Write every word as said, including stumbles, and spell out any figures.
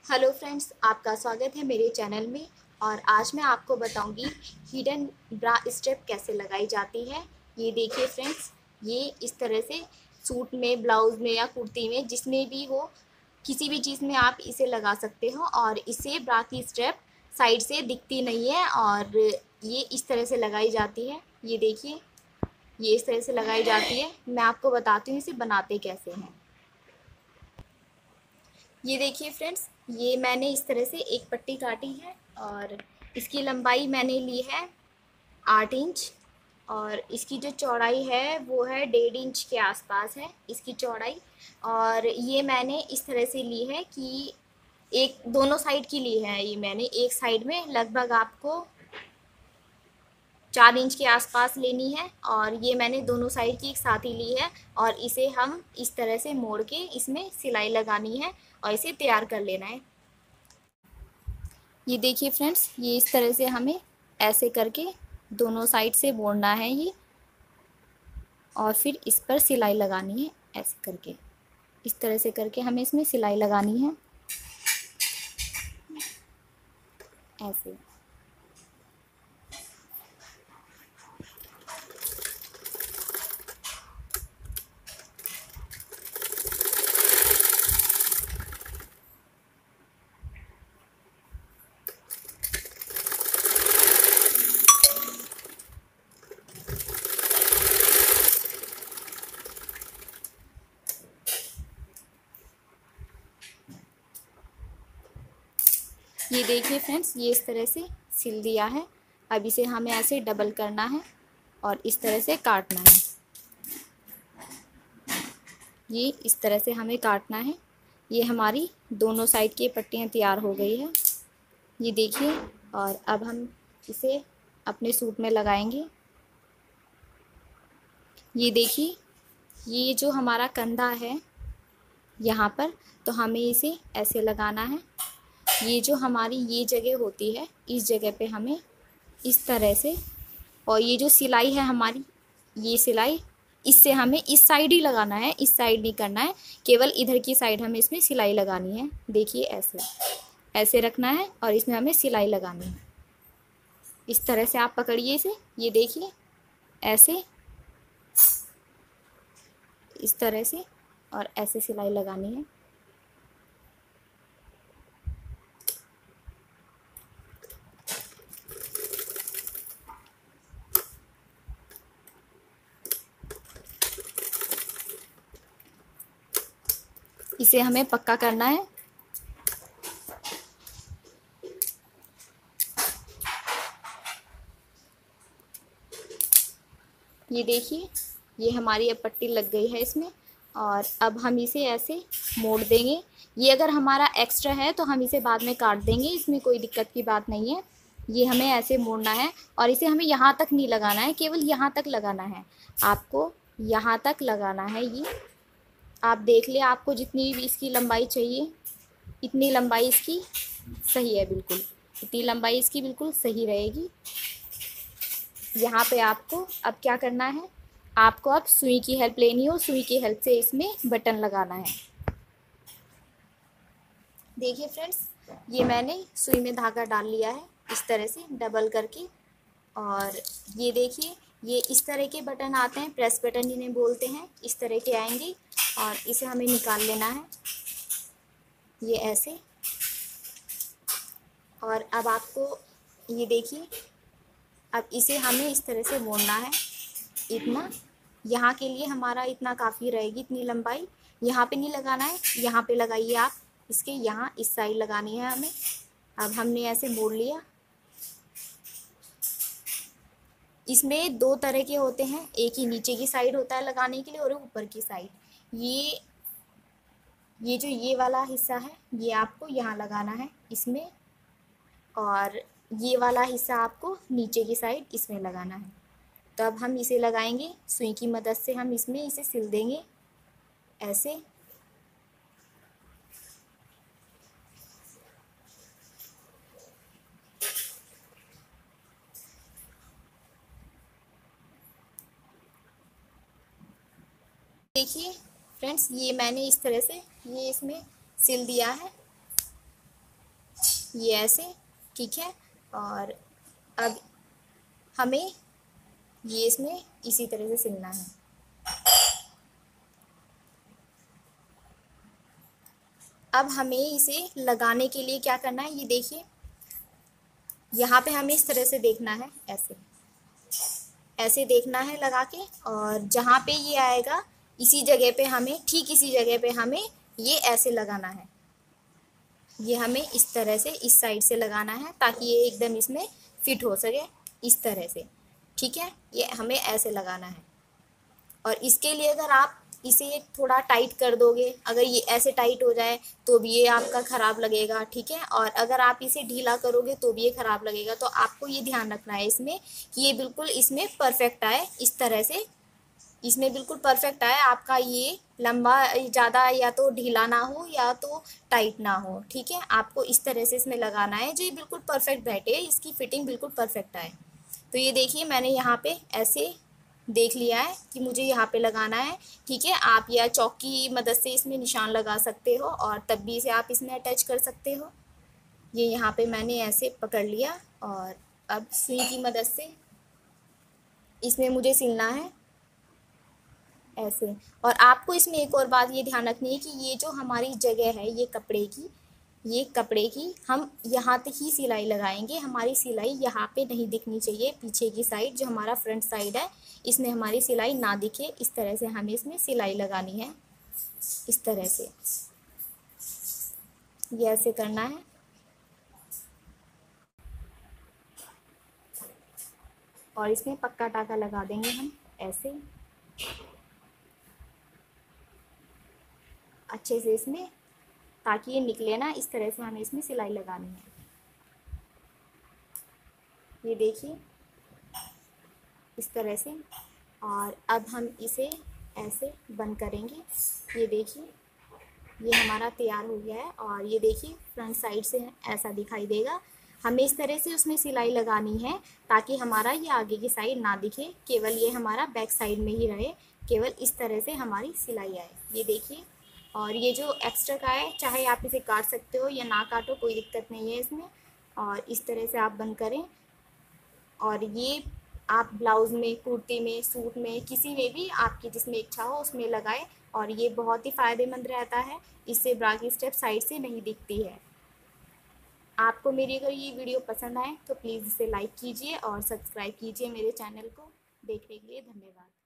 Hello friends, आपका स्वागत है मेरे चैनल में। और आज मैं आपको बताऊंगी हिडन ब्रा स्ट्रिप कैसे लगाई जाती है। ये देखिए फ्रेंड्स, ये इस तरह से सूट में, ब्लाउज में या कुर्ती में, जिसमें भी हो, किसी भी चीज़ में आप इसे लगा सकते हो। और इसे ब्रा की स्ट्रिप साइड से दिखती नहीं है और ये इस तरह से लगाई जाती है। ये देखिए, ये इस तरह से लगाई जाती है। मैं आपको बताती हूँ इसे बनाते कैसे हैं। ये देखिए फ्रेंड्स, ये मैंने इस तरह से एक पट्टी काटी है और इसकी लंबाई मैंने ली है आठ इंच। और इसकी जो चौड़ाई है वो है डेढ़ इंच के आसपास है इसकी चौड़ाई। और ये मैंने इस तरह से ली है कि एक दोनों साइड की ली है। ये मैंने एक साइड में लगभग आपको चार इंच के आसपास लेनी है और ये मैंने दोनों साइड की एक साथ ही ली है। और इसे हम इस तरह से मोड़ के इसमें सिलाई लगानी है और इसे तैयार कर लेना है। ये देखिए फ्रेंड्स, ये इस तरह से हमें ऐसे करके दोनों साइड से मोड़ना है ये, और फिर इस पर सिलाई लगानी है ऐसे करके। इस तरह से करके हमें इसमें सिलाई लगानी है ऐसे। ये देखिए फ्रेंड्स, ये इस तरह से सिल दिया है। अब इसे हमें ऐसे डबल करना है और इस तरह से काटना है। ये इस तरह से हमें काटना है। ये हमारी दोनों साइड की पट्टियाँ तैयार हो गई है, ये देखिए। और अब हम इसे अपने सूट में लगाएंगे। ये देखिए, ये जो हमारा कंधा है यहाँ पर, तो हमें इसे ऐसे लगाना है। ये जो हमारी ये जगह होती है, इस जगह पे हमें इस तरह से, और ये जो सिलाई है हमारी, ये सिलाई इससे हमें इस साइड ही लगाना है, इस साइड नहीं करना है, केवल इधर की साइड हमें इसमें सिलाई लगानी है। देखिए, ऐसे ऐसे रखना है और इसमें हमें सिलाई लगानी है। इस तरह से आप पकड़िए इसे, ये देखिए, ऐसे, इस तरह से, और ऐसे सिलाई लगानी है। इसे हमें पक्का करना है। ये देखिए, ये हमारी अब पट्टी लग गई है इसमें। और अब हम इसे ऐसे मोड़ देंगे। ये अगर हमारा एक्स्ट्रा है तो हम इसे बाद में काट देंगे, इसमें कोई दिक्कत की बात नहीं है। ये हमें ऐसे मोड़ना है और इसे हमें यहाँ तक नहीं लगाना है, केवल यहाँ तक लगाना है। आपको यहाँ तक लगाना है। ये आप देख ले, आपको जितनी भी इसकी लंबाई चाहिए इतनी लंबाई इसकी सही है, बिल्कुल इतनी लंबाई इसकी बिल्कुल सही रहेगी। यहाँ पे आपको अब क्या करना है, आपको अब सुई की हेल्प लेनी हो, सुई की हेल्प से इसमें बटन लगाना है। देखिए फ्रेंड्स, ये मैंने सुई में धागा डाल लिया है इस तरह से डबल करके। और ये देखिए, ये इस तरह के बटन आते हैं, प्रेस बटन इन्हें बोलते हैं। इस तरह के आएंगे और इसे हमें निकाल लेना है, ये ऐसे। और अब आपको ये देखिए, अब इसे हमें इस तरह से मोड़ना है। इतना यहाँ के लिए हमारा इतना काफ़ी रहेगी, इतनी लंबाई। यहाँ पे नहीं लगाना है, यहाँ पे लगाइए आप, इसके यहाँ इस साइड लगानी है हमें। अब हमने ऐसे मोड़ लिया। इसमें दो तरह के होते हैं, एक ही नीचे की साइड होता है लगाने के लिए और ऊपर की साइड। ये ये जो ये वाला हिस्सा है, ये आपको यहाँ लगाना है इसमें, और ये वाला हिस्सा आपको नीचे की साइड इसमें लगाना है। तो अब हम इसे लगाएंगे, सुई की मदद से हम इसमें इसे सिल देंगे ऐसे। देखिए फ्रेंड्स, ये मैंने इस तरह से ये इसमें सिल दिया है। ये ऐसे, ठीक है। और अब हमें ये इसमें इसी तरह से सिलना है। अब हमें इसे लगाने के लिए क्या करना है, ये देखिए यहाँ पे हमें इस तरह से देखना है, ऐसे ऐसे देखना है लगा के, और जहाँ पे ये आएगा इसी जगह पे हमें, ठीक इसी जगह पे हमें ये ऐसे लगाना है। ये हमें इस तरह से इस साइड से लगाना है ताकि ये एकदम इसमें फिट हो सके, इस तरह से, ठीक है। ये हमें ऐसे लगाना है। और इसके लिए अगर आप इसे थोड़ा टाइट कर दोगे, अगर ये ऐसे टाइट हो जाए तो भी ये आपका ख़राब लगेगा, ठीक है। और अगर आप इसे ढीला करोगे तो भी ये ख़राब लगेगा। तो आपको ये ध्यान रखना है इसमें कि ये बिल्कुल इसमें परफेक्ट आए, इस तरह से इसमें बिल्कुल परफेक्ट आए आपका, ये लंबा ज़्यादा या तो ढीला ना हो या तो टाइट ना हो, ठीक है। आपको इस तरह से इसमें लगाना है जो ये बिल्कुल परफेक्ट बैठे, इसकी फिटिंग बिल्कुल परफेक्ट आए। तो ये देखिए मैंने यहाँ पे ऐसे देख लिया है कि मुझे यहाँ पे लगाना है, ठीक है। आप या चौक की मदद से इसमें निशान लगा सकते हो और तब भी इसे आप इसमें अटैच कर सकते हो। ये यहाँ पे मैंने ऐसे पकड़ लिया और अब सुई की मदद से इसमें मुझे सिलना है ऐसे। और आपको इसमें एक और बात ये ध्यान रखनी है कि ये जो हमारी जगह है ये कपड़े की, ये कपड़े की हम यहाँ तक ही सिलाई लगाएंगे। हमारी सिलाई यहाँ पे नहीं दिखनी चाहिए, पीछे की साइड जो हमारा फ्रंट साइड है इसमें हमारी सिलाई ना दिखे, इस तरह से हमें इसमें सिलाई लगानी है, इस तरह से ये ऐसे करना है। और इसमें पक्का टाका लगा देंगे हम ऐसे अच्छे से इसमें, ताकि ये निकले ना, इस तरह से हमें इसमें सिलाई लगानी है। ये देखिए इस तरह से। और अब हम इसे ऐसे बंद करेंगे। ये देखिए ये हमारा तैयार हो गया है। और ये देखिए फ्रंट साइड से ऐसा दिखाई देगा। हमें इस तरह से उसमें सिलाई लगानी है ताकि हमारा ये आगे की साइड ना दिखे, केवल ये हमारा बैक साइड में ही रहे, केवल इस तरह से हमारी सिलाई आए। ये देखिए। और ये जो एक्स्ट्रा का है चाहे आप इसे काट सकते हो या ना काटो, कोई दिक्कत नहीं है इसमें। और इस तरह से आप बंद करें। और ये आप ब्लाउज़ में, कुर्ती में, सूट में, किसी में भी आपकी जिसमें इच्छा हो उसमें लगाएं। और ये बहुत ही फ़ायदेमंद रहता है, इससे ब्रा की स्टेप साइड से नहीं दिखती है। आपको मेरी अगर ये वीडियो पसंद आए तो प्लीज़ इसे लाइक कीजिए और सब्सक्राइब कीजिए मेरे चैनल को। देखने के लिए धन्यवाद।